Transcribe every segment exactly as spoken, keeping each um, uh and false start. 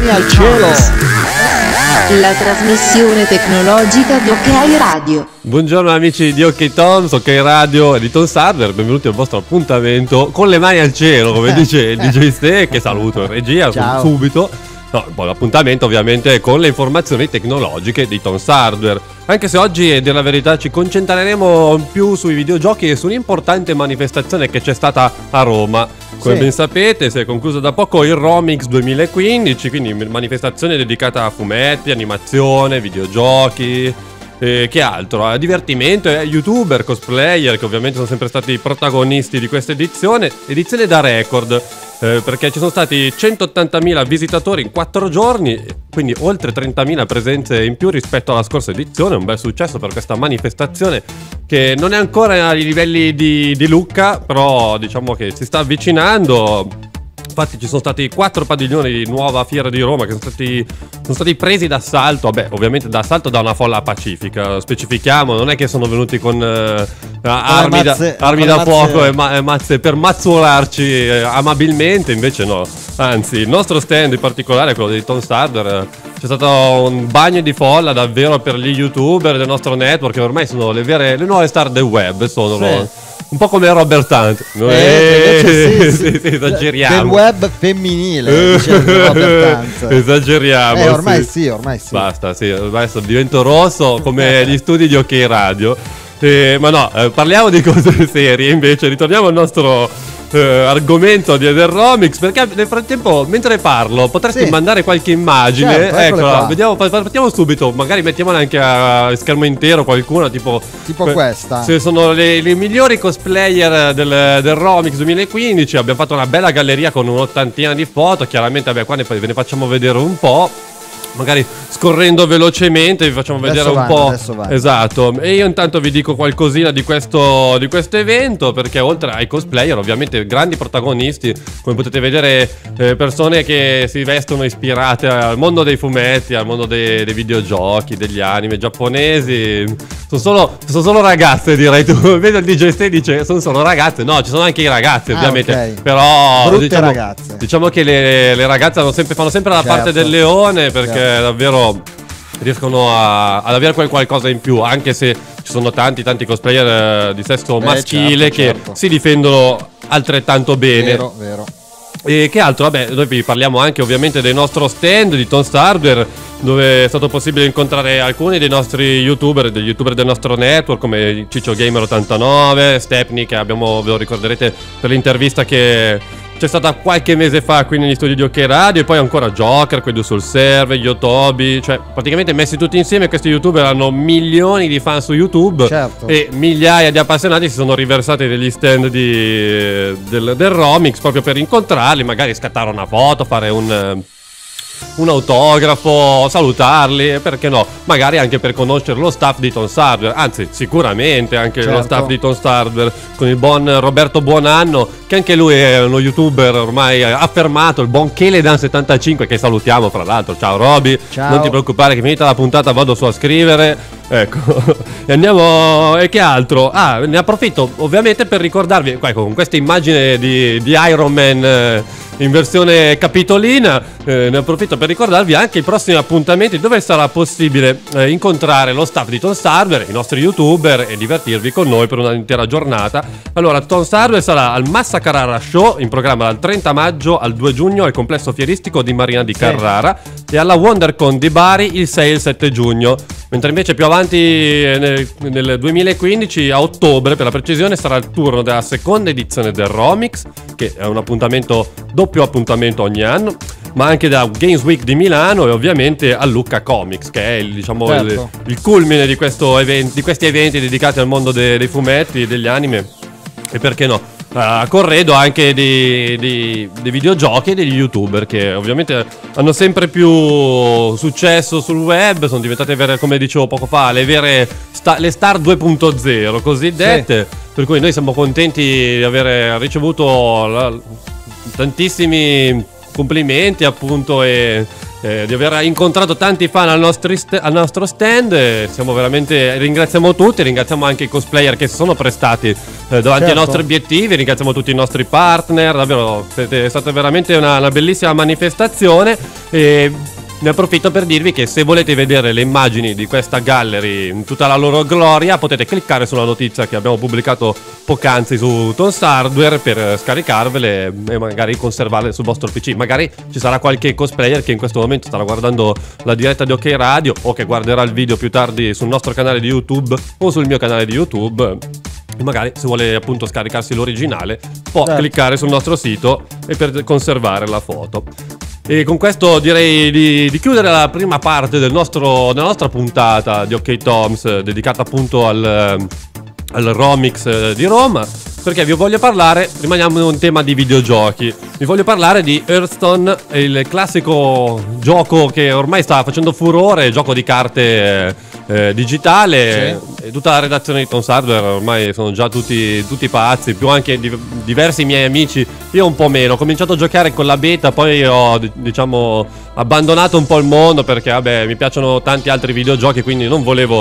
mani al cielo. La trasmissione tecnologica di OK Radio. Buongiorno amici di OK Toms, OK Radio e di Tons Hardware, benvenuti al vostro appuntamento con le mani al cielo, come dice il D J Ste, che saluto in regia Ciao. subito. No, poi l'appuntamento ovviamente con le informazioni tecnologiche di Tons Hardware. Anche se oggi, a dire la verità, ci concentreremo più sui videogiochi e su un'importante manifestazione che c'è stata a Roma. Come Sì. ben sapete, si è concluso da poco il Romix duemilaquindici, quindi manifestazione dedicata a fumetti, animazione, videogiochi. Eh, che altro? Eh, divertimento, eh, youtuber, cosplayer che ovviamente sono sempre stati i protagonisti di questa edizione. Edizione da record, eh, perché ci sono stati centottantamila visitatori in quattro giorni, quindi oltre trentamila presenze in più rispetto alla scorsa edizione. Un bel successo per questa manifestazione che non è ancora ai livelli di, di Lucca, però diciamo che si sta avvicinando. Infatti ci sono stati quattro padiglioni di nuova fiera di Roma che sono stati, sono stati presi d'assalto. Vabbè, ovviamente d'assalto da una folla pacifica. Specifichiamo, non è che sono venuti con eh, armi, mazze, da, armi con da mazze. fuoco e, ma, e mazze per mazzolarci eh, amabilmente. Invece no, anzi il nostro stand in particolare, quello di Tons Hardware, c'è stato un bagno di folla davvero per gli youtuber del nostro network, che ormai sono le vere, le nuove star del web. Sono Sì. un po' come Robert Hunt. Eh, Eh, invece sì, sì, sì. sì, esageriamo. Del web femminile, dice Robert Hunt. Esageriamo. Eh, ormai sì. sì, ormai sì. Basta, sì, adesso divento rosso come gli studi di OK Radio. Eh, ma no, eh, parliamo di cose serie invece. Ritorniamo al nostro eh, argomento di del Romix, perché nel frattempo, mentre parlo, potresti Sì. mandare qualche immagine. Certo, eccole Eccola, qua. vediamo, pa- partiamo subito. Magari mettiamola anche a schermo intero, qualcuna tipo Tipo que- questa. Se sono le, le migliori cosplayer del, del Romix duemilaquindici. Abbiamo fatto una bella galleria con un'ottantina di foto. Chiaramente, vabbè, qua ne, ve ne facciamo vedere un po'. Magari scorrendo velocemente vi facciamo Adesso vedere un vanno, po'. adesso vanno. Esatto. E io intanto vi dico qualcosina di questo, di questo evento, perché oltre ai cosplayer, ovviamente grandi protagonisti, come potete vedere, eh, persone che si vestono ispirate al mondo dei fumetti, al mondo dei, dei videogiochi, degli anime giapponesi. Sono solo, sono solo ragazze, direi tu. Vedo il D J Stay dice sono solo ragazze. No, ci sono anche i ragazzi, Ah, ovviamente. ok. Però Brutte diciamo, ragazze. diciamo che le, le ragazze hanno sempre, fanno sempre la Certo. parte del leone, perché Certo. davvero riescono a, ad avere quel qualcosa in più, anche se ci sono tanti tanti cosplayer eh, di sesso Eh, maschile certo, che certo. si difendono altrettanto bene. Vero, vero. E che altro? Vabbè, noi vi parliamo anche ovviamente del nostro stand di Tons Hardware, dove è stato possibile incontrare alcuni dei nostri youtuber, degli youtuber del nostro network, come Ciccio Gamer ottantanove, Stepney, che abbiamo, ve lo ricorderete per l'intervista che c'è stata qualche mese fa qui negli studi di OK Radio, e poi ancora Joker, quelli sul server, Yotobi, cioè praticamente messi tutti insieme questi youtuber hanno milioni di fan su YouTube. Certo. E migliaia di appassionati si sono riversati degli stand di, del, del Romix proprio per incontrarli, magari scattare una foto, fare un, eh, un autografo, salutarli, e perché no, magari anche per conoscere lo staff di Tons Hardware, anzi sicuramente anche Certo. lo staff di Tons Hardware con il buon Roberto Buonanno, che anche lui è uno youtuber ormai affermato, il buon Keledan settantacinque, che salutiamo fra l'altro. Ciao Roby, Ciao. non ti preoccupare che finita la puntata vado su a scrivere. Ecco, e andiamo. E che altro? Ah, ne approfitto ovviamente per ricordarvi, ecco, con questa immagine di, di Iron Man eh, in versione capitolina, eh, ne approfitto per ricordarvi anche i prossimi appuntamenti dove sarà possibile eh, incontrare lo staff di Tons Hardware, i nostri youtuber, e divertirvi con noi per un'intera giornata. Allora, Tons Hardware sarà al Massa Carrara Show, in programma dal trenta maggio al due giugno al complesso fieristico di Marina di Carrara, e alla WonderCon di Bari il sei e il sette giugno. Mentre invece più avanti nel, nel duemilaquindici, a ottobre per la precisione, sarà il turno della seconda edizione del Romix, che è un appuntamento, doppio appuntamento ogni anno, ma anche da Games Week di Milano, e ovviamente a Lucca Comics, che è il, diciamo, Certo. il, il culmine di, questo event, di questi eventi dedicati al mondo de, dei fumetti, degli anime, e perché no, a corredo anche dei, dei, dei videogiochi e degli youtuber, che ovviamente hanno sempre più successo sul web, sono diventate vere, come dicevo poco fa, le vere sta, le star due punto zero cosiddette. Sì. Per cui noi siamo contenti di aver ricevuto la, tantissimi complimenti appunto, e eh, di aver incontrato tanti fan al, nostri st- al nostro stand. Eh, siamo veramente, ringraziamo tutti, ringraziamo anche i cosplayer che si sono prestati eh, davanti Certo. ai nostri obiettivi, ringraziamo tutti i nostri partner, davvero siete- è stata veramente una, una bellissima manifestazione. E ne approfitto per dirvi che se volete vedere le immagini di questa gallery in tutta la loro gloria, potete cliccare sulla notizia che abbiamo pubblicato poc'anzi su Tons Hardware per scaricarvele e magari conservarle sul vostro P C. Magari ci sarà qualche cosplayer che in questo momento starà guardando la diretta di OK Radio o che guarderà il video più tardi sul nostro canale di YouTube o sul mio canale di YouTube. E magari se vuole appunto scaricarsi l'originale può Certo. cliccare sul nostro sito e per conservare la foto. E con questo direi di, di chiudere la prima parte del nostro, della nostra puntata di OK Toms, dedicata appunto al, al Romix di Roma, perché vi voglio parlare, rimaniamo in un tema di videogiochi, vi voglio parlare di Hearthstone, il classico gioco che ormai sta facendo furore, gioco di carte eh, digitale. E tutta la redazione di Tons Hardware ormai sono già tutti, tutti pazzi, più anche di, diversi miei amici, io un po' meno. Ho cominciato a giocare con la beta, poi ho diciamo abbandonato un po' il mondo perché vabbè mi piacciono tanti altri videogiochi, quindi non volevo,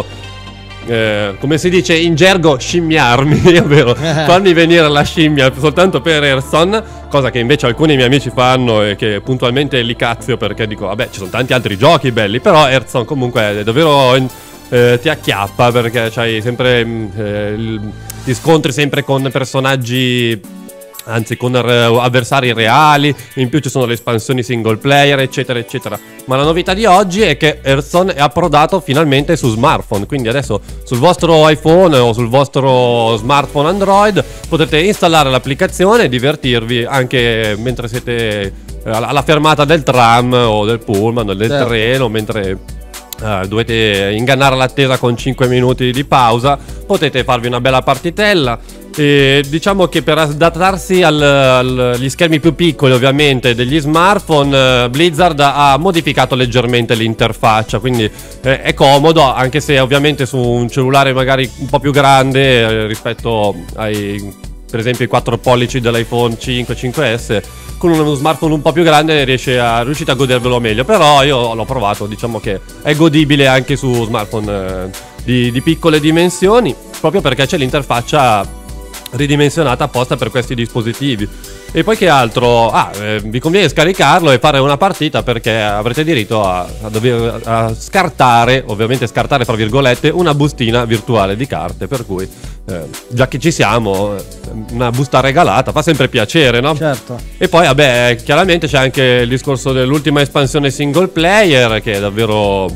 eh, come si dice in gergo, scimmiarmi, ovvero farmi venire la scimmia soltanto per Hearthstone, cosa che invece alcuni miei amici fanno e che puntualmente li cazzio perché dico vabbè ci sono tanti altri giochi belli, però Hearthstone comunque è davvero... Eh, ti acchiappa perché c'hai sempre eh, il, ti scontri sempre con personaggi, anzi con re- avversari reali, in più ci sono le espansioni single player eccetera eccetera. Ma la novità di oggi è che Hearthstone è approdato finalmente su smartphone, quindi adesso sul vostro iPhone o sul vostro smartphone Android potete installare l'applicazione e divertirvi anche mentre siete alla, alla fermata del tram o del pullman o del Certo. treno, mentre Uh, dovete ingannare l'attesa con cinque minuti di pausa, potete farvi una bella partitella. E diciamo che per adattarsi al, al, agli schermi più piccoli ovviamente degli smartphone, uh, Blizzard ha modificato leggermente l'interfaccia, quindi eh, è comodo, anche se ovviamente su un cellulare magari un po' più grande eh, rispetto ai, per esempio, i quattro pollici dell'iPhone cinque, cinque S, con uno smartphone un po' più grande riesce a, riuscite a godervelo meglio. Però io l'ho provato, diciamo che è godibile anche su smartphone eh, di, di piccole dimensioni, proprio perché c'è l'interfaccia ridimensionata apposta per questi dispositivi. E poi che altro? Ah, eh, vi conviene scaricarlo e fare una partita, perché avrete diritto a, a dover a scartare, ovviamente scartare fra virgolette, una bustina virtuale di carte, per cui eh, già che ci siamo, eh, una busta regalata fa sempre piacere, no? Certo. E poi vabbè, chiaramente c'è anche il discorso dell'ultima espansione single player che davvero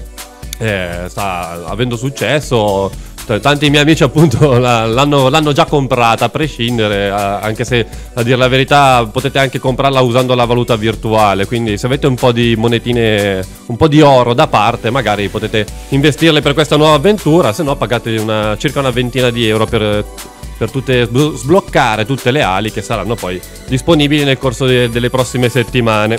eh, sta avendo successo. Tanti miei amici appunto la, l'hanno, l'hanno già comprata a prescindere, anche se a dire la verità potete anche comprarla usando la valuta virtuale, quindi se avete un po' di monetine, un po' di oro da parte, magari potete investirle per questa nuova avventura, se no pagate una, circa una ventina di euro per, per tutte, sbloccare tutte le ali che saranno poi disponibili nel corso de, delle prossime settimane.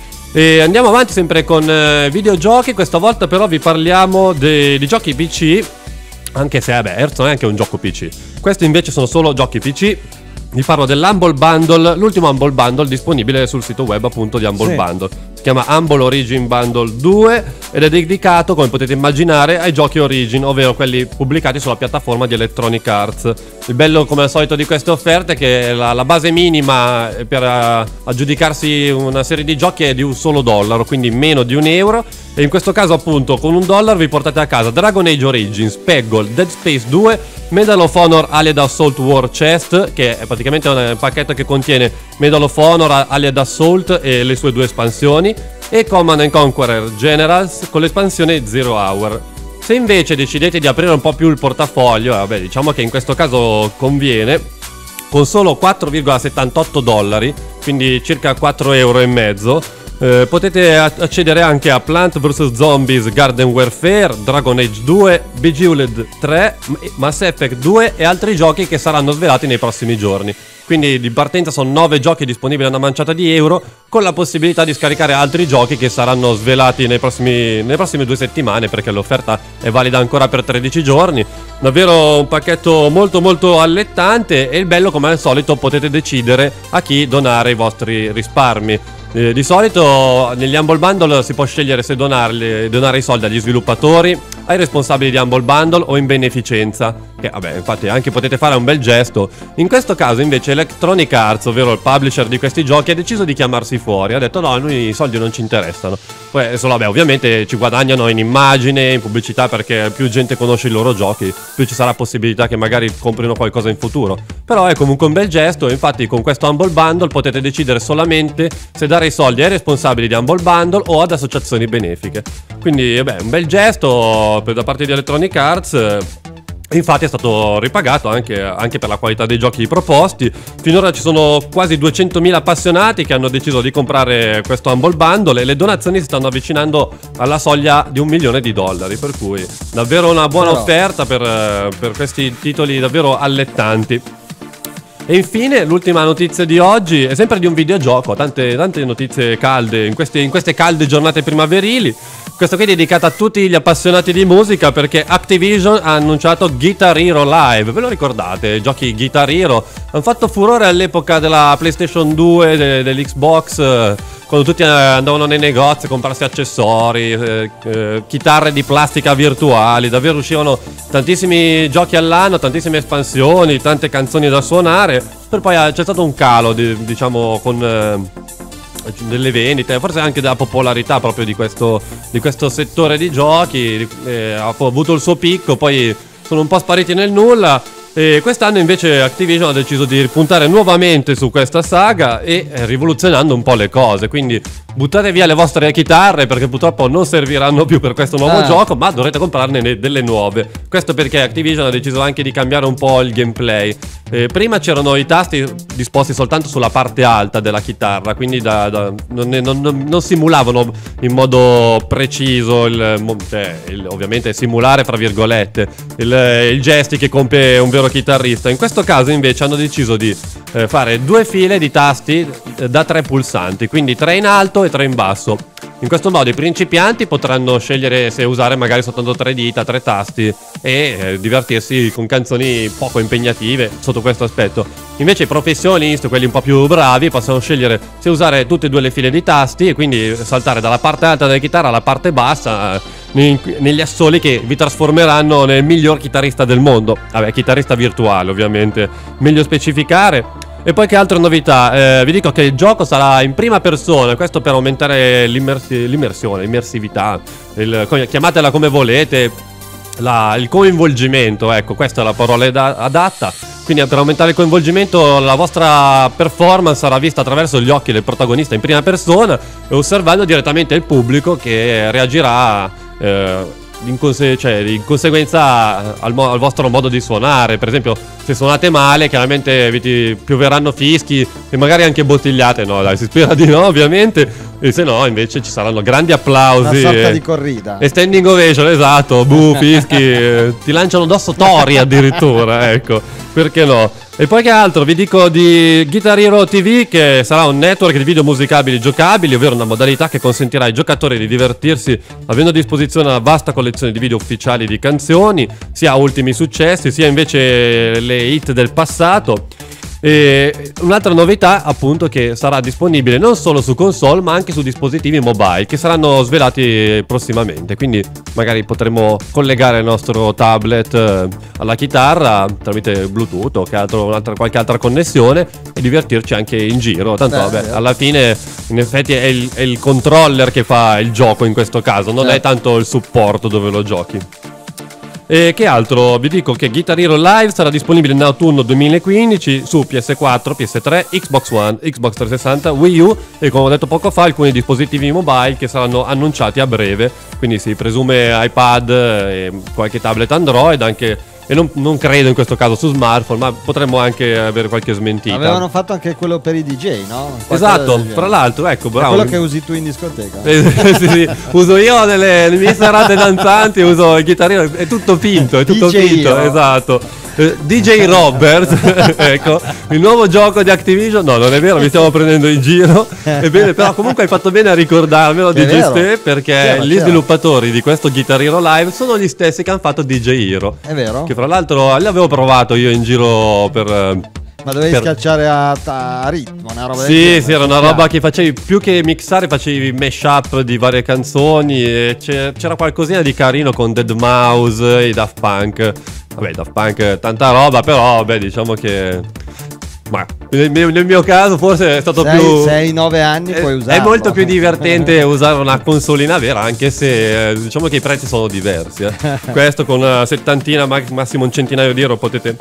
E andiamo avanti sempre con eh, videogiochi, questa volta però vi parliamo de, di giochi P C. Anche se, vabbè, Hearthstone è anche un gioco P C. Questi invece sono solo giochi P C. Vi parlo dell'Humble Bundle, l'ultimo Humble Bundle disponibile sul sito web appunto di Humble Sì. Bundle. Si chiama Humble Origin Bundle due ed è dedicato, come potete immaginare, ai giochi Origin, ovvero quelli pubblicati sulla piattaforma di Electronic Arts. Il bello, come al solito, di queste offerte è che la, la base minima per uh, aggiudicarsi una serie di giochi è di un solo dollaro, quindi meno di un euro. E in questo caso appunto con un dollaro vi portate a casa Dragon Age Origins, Peggle, Dead Space due, Medal of Honor Allied Assault War Chest, che è praticamente un pacchetto che contiene Medal of Honor Allied Assault e le sue due espansioni, e Command and Conqueror Generals con l'espansione Zero Hour. Se invece decidete di aprire un po' più il portafoglio, eh, vabbè, diciamo che in questo caso conviene, con solo quattro virgola settantotto dollari, quindi circa quattro euro e mezzo, Eh, potete accedere anche a Plant versus. Zombies Garden Warfare, Dragon Age due, Bejeweled tre, Mass Effect due e altri giochi che saranno svelati nei prossimi giorni. Quindi di partenza sono nove giochi disponibili a una manciata di euro, con la possibilità di scaricare altri giochi che saranno svelati nei prossimi, nelle prossime due settimane, perché l'offerta è valida ancora per tredici giorni. Davvero un pacchetto molto molto allettante, e il bello, come al solito, potete decidere a chi donare i vostri risparmi. Eh, di solito negli Humble Bundle si può scegliere se donarli, donare i soldi agli sviluppatori, ai responsabili di Humble Bundle o in beneficenza, che vabbè, infatti anche potete fare un bel gesto. In questo caso invece Electronic Arts, ovvero il publisher di questi giochi, ha deciso di chiamarsi fuori, ha detto no, a noi i soldi non ci interessano. Poi adesso vabbè, ovviamente ci guadagnano in immagine, in pubblicità, perché più gente conosce i loro giochi, più ci sarà possibilità che magari comprino qualcosa in futuro. Però è comunque un bel gesto, infatti con questo Humble Bundle potete decidere solamente se dare i soldi ai responsabili di Humble Bundle o ad associazioni benefiche. Quindi vabbè, un bel gesto da parte di Electronic Arts. Infatti è stato ripagato anche, anche per la qualità dei giochi proposti. Finora ci sono quasi duecentomila appassionati che hanno deciso di comprare questo Humble Bundle e le donazioni si stanno avvicinando alla soglia di un milione di dollari, per cui davvero una buona Però... offerta per, per questi titoli davvero allettanti. E infine l'ultima notizia di oggi è sempre di un videogioco, tante, tante notizie calde in queste, in queste calde giornate primaverili. Questa qui è dedicata a tutti gli appassionati di musica, perché Activision ha annunciato Guitar Hero Live. Ve lo ricordate? I giochi Guitar Hero hanno fatto furore all'epoca della PlayStation due, de, dell'Xbox, eh, quando tutti andavano nei negozi a comprarsi accessori, eh, eh, chitarre di plastica virtuali. Davvero uscivano tantissimi giochi all'anno, tantissime espansioni, tante canzoni da suonare. Per poi c'è stato un calo, di, diciamo, con... Eh, delle vendite, forse anche della popolarità proprio di questo, di questo settore di giochi. Eh, ha avuto il suo picco, poi sono un po' spariti nel nulla. E quest'anno invece Activision ha deciso di puntare nuovamente su questa saga e eh, rivoluzionando un po' le cose. Quindi buttate via le vostre chitarre, perché purtroppo non serviranno più per questo nuovo ah. gioco, ma dovrete comprarne delle nuove. Questo perché Activision ha deciso anche di cambiare un po' il gameplay. Eh, prima c'erano i tasti disposti soltanto sulla parte alta della chitarra, quindi da, da, non, non, non, non simulavano in modo preciso il, cioè, il, ovviamente simulare fra virgolette il, il gesti che compie un vero chitarrista. In questo caso invece hanno deciso di eh, fare due file di tasti eh, da tre pulsanti, quindi tre in alto e tre in basso. In questo modo i principianti potranno scegliere se usare magari soltanto tre dita, tre tasti e eh, divertirsi con canzoni poco impegnative sotto questo aspetto. Invece i professionisti, quelli un po' più bravi, possono scegliere se usare tutte e due le file di tasti e quindi saltare dalla parte alta della chitarra alla parte bassa, eh, negli assoli che vi trasformeranno nel miglior chitarrista del mondo. Vabbè, chitarrista virtuale ovviamente, meglio specificare. E poi che altre novità? Eh, vi dico che il gioco sarà in prima persona, questo per aumentare l'immersi- l'immersione, l'immersività, il, chiamatela come volete, la, il coinvolgimento, ecco, questa è la parola da- adatta. Quindi per aumentare il coinvolgimento la vostra performance sarà vista attraverso gli occhi del protagonista in prima persona e osservando direttamente il pubblico che reagirà eh, in, conse- cioè, in conseguenza al, mo- al vostro modo di suonare. Per esempio, se suonate male chiaramente vi ti pioveranno fischi e magari anche bottigliate. No dai, si spera di no ovviamente. E se no invece ci saranno grandi applausi, una sorta e, di corrida e standing ovation, esatto, bu, fischi, eh, ti lanciano addosso tori addirittura, ecco, perché no. E poi che altro? Vi dico di Guitar Hero T V, che sarà un network di video musicabili giocabili, ovvero una modalità che consentirà ai giocatori di divertirsi avendo a disposizione una vasta collezione di video ufficiali di canzoni, sia ultimi successi sia invece le hit del passato. E un'altra novità appunto che sarà disponibile non solo su console ma anche su dispositivi mobile, che saranno svelati prossimamente, quindi magari potremo collegare il nostro tablet eh, alla chitarra tramite Bluetooth o che altro, un'altra, qualche altra connessione e divertirci anche in giro. Tanto Beh, vabbè, alla fine in effetti è il, è il controller che fa il gioco in questo caso, non certo. è tanto il supporto dove lo giochi. E che altro? Vi dico che Guitar Hero Live sarà disponibile in autunno duemilaquindici su P S quattro, P S tre, Xbox One, Xbox trecentosessanta, Wii U e, come ho detto poco fa, alcuni dispositivi mobile che saranno annunciati a breve. Quindi si presume iPad e qualche tablet Android, anche, e non, non credo in questo caso su smartphone, ma potremmo anche avere qualche smentita. Avevano fatto anche quello per i D J, no? Qualcosa Esatto, del tra l'altro, ecco, È bravo. quello che usi tu in discoteca. Eh, sì, sì. Uso io nelle, nelle mie serate danzanti, uso il chitarrino, è tutto finto, è tutto D J finto, Hero. esatto. Eh, D J Robert, ecco, il nuovo gioco di Activision. No, non è vero, mi stiamo prendendo in giro. Ebbene, però comunque hai fatto bene a ricordarmelo, È D J vero. Ste, perché C'era, gli c'era. sviluppatori di questo Guitar Hero Live sono gli stessi che hanno fatto D J Hero. È vero? Che fra l'altro l'avevo provato io in giro per... Ma dovevi Per- schiacciare a, a ritmo, una roba del Sì, genere, sì, era una soffiare. roba che facevi più che mixare, facevi mash-up di varie canzoni. E c'è- c'era qualcosina di carino con deadmau five, i Daft Punk. Vabbè, Daft Punk, tanta roba, però, beh, diciamo che. Ma nel mio, nel mio caso forse è stato sei, più. sei nove anni è, puoi è usarlo. molto più divertente usare una consolina vera, anche se eh, diciamo che i prezzi sono diversi. eh. Questo con una settantina, ma- massimo un centinaio di euro potete,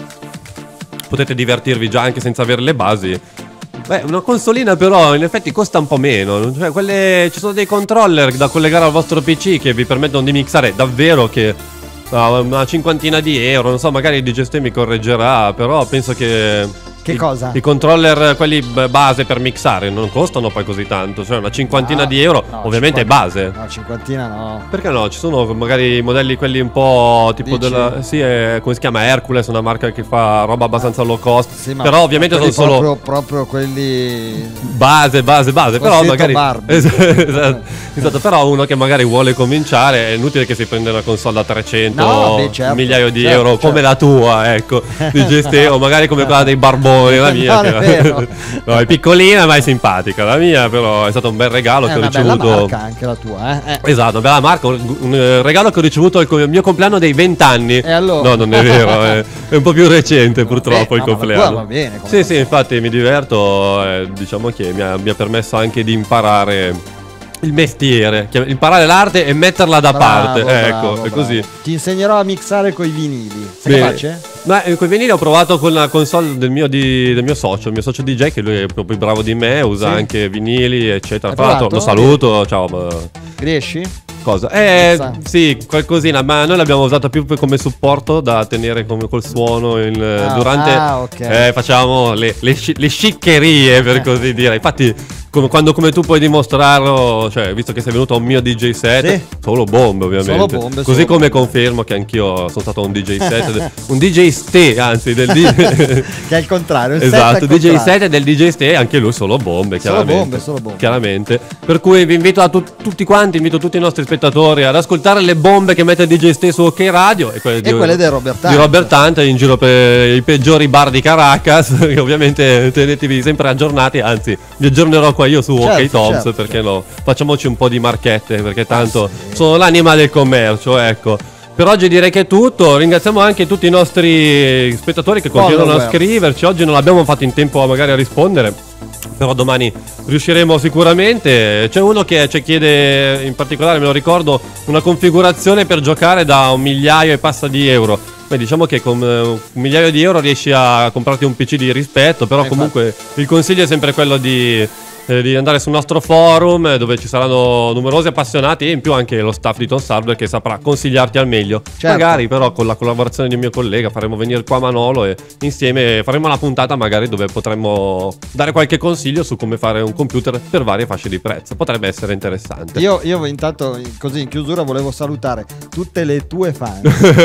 potete divertirvi già anche senza avere le basi. Beh, una consolina però in effetti costa un po' meno. Cioè, quelle, ci sono dei controller da collegare al vostro P C che vi permettono di mixare davvero che ah, una cinquantina di euro. Non so, magari il D J Stay mi correggerà, però penso che. Che i, cosa? I controller, quelli b- base per mixare, non costano poi così tanto. Cioè, una cinquantina No, di euro, no, ovviamente cinquanta è base. No, cinquantina no. Perché no? Ci sono magari i modelli quelli un po' tipo Dici? della. Sì, è- come si chiama? Hercules, una marca che fa roba abbastanza low cost. Sì, ma però ovviamente sono quelli solo proprio, proprio quelli base, base, base. Però Cosiddetto magari. Barbie. esatto, esatto, però uno che magari vuole cominciare, è inutile che si prenda una console da trecento, No, beh, certo, un migliaio di certo, euro, certo. come la tua, ecco, di Geste, o magari come quella dei Barboni, la mia. No, che- è vero. no, è piccolina ma è simpatica. La mia, però, è stato un bel regalo è che ho una bella ricevuto. marca anche la tua, eh? Eh. Esatto, bella marca, un, un, eh, regalo che ho ricevuto al co- mio compleanno dei venti anni. E allora? No, non è vero, è, è un po' più recente purtroppo Beh, il no, ma la compleanno. tua va bene, come sì, va sì, bene. infatti mi diverto, eh, diciamo che mi ha, mi ha permesso anche di imparare il mestiere, chiam- imparare l'arte e metterla da Bravo, parte. bravo, ecco, è bravo. così. Ti insegnerò a mixare coi vinili. Sei Bene. capace? Ma eh, con i vinili ho provato con la console del mio, di- del mio socio, il mio socio D J, che lui è proprio bravo di me, usa Sì. anche vinili, eccetera. Hai Tra l'altro lo provato? saluto, ciao. Ma... Riesci? Cosa? Eh, Mixare. sì, qualcosina, ma noi l'abbiamo usata più per- come supporto da tenere come col suono in- Ah, durante. ah, ok. eh, facciamo le, le, sci- le sciccherie, per così dire. Infatti, come- quando come tu puoi dimostrarlo, cioè, visto che sei venuto a un mio D J set, Sì. solo bombe, ovviamente. Solo bombe, Così solo come bombe. confermo che anch'io sono stato a un D J set, un D J ste, anzi, del D J. Che è il contrario. Il set Esatto, è il D J contrario. set e del D J Stay, anche lui solo bombe, Solo chiaramente. bombe, solo bombe. Chiaramente. Per cui vi invito a tut- tutti quanti, invito tutti i nostri spettatori ad ascoltare le bombe che mette D J Stay su OK Radio e quelle, E quelle del Robert di Hunt. Robert Hunt in giro per i peggiori bar di Caracas. Che ovviamente tenetevi sempre aggiornati, anzi vi aggiornerò qua io su Certo, OK Toms, certo, perché no? Facciamoci un po' di marchette, perché tanto sono l'anima del commercio, ecco. Per oggi direi che è tutto. Ringraziamo anche tutti i nostri spettatori che continuano a Follower. scriverci. Oggi non abbiamo fatto in tempo magari a rispondere, però domani riusciremo sicuramente. C'è uno che ci chiede, in particolare me lo ricordo, una configurazione per giocare da un migliaio e passa di euro. Beh, diciamo che con eh, un migliaio di euro riesci a comprarti un P C di rispetto, però Eh, comunque il consiglio è sempre quello di eh, di andare sul nostro forum, eh, dove ci saranno numerosi appassionati e in più anche lo staff di Tons Hardware che saprà consigliarti al meglio. Certo. Magari però con la collaborazione di un mio collega faremo venire qua Manolo e insieme faremo una puntata magari dove potremmo dare qualche consiglio su come fare un computer per varie fasce di prezzo. Potrebbe essere interessante. Io, io intanto, così in chiusura, volevo salutare tutte le tue fan.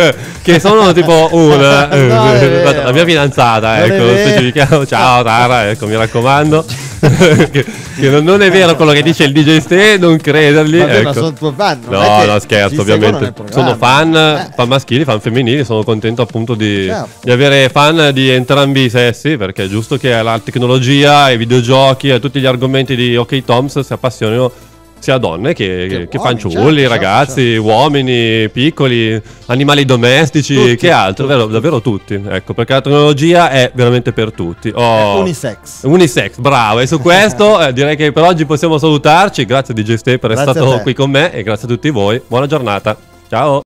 Che sono tipo una No, è vero. la mia fidanzata, Non è ecco, vero. specifichiamo. Ciao Tara, ecco, mi raccomando. che, che non, non è vero quello che dice il D J Ste, non credergli. Vabbè, ma ecco. sono tuoi fan. non No, è che no, ci scherzo, seguono ovviamente. nel programma. Sono fan, Eh. fan maschili, fan femminili. Sono contento appunto di, Certo. di avere fan di entrambi i sessi, perché è giusto che la tecnologia, i videogiochi e tutti gli argomenti di OK Toms si appassionino sia donne che, Che che uomini, fanciulli, certo, ragazzi, uomini, piccoli, animali domestici, Tutti, che altro, tutti. vero, davvero tutti. Ecco, perché la tecnologia è veramente per tutti. È Oh, unisex. Unisex, bravo. E su questo eh, direi che per oggi possiamo salutarci. Grazie D J Ste per essere Grazie a stato te. qui con me e grazie a tutti voi. Buona giornata. Ciao.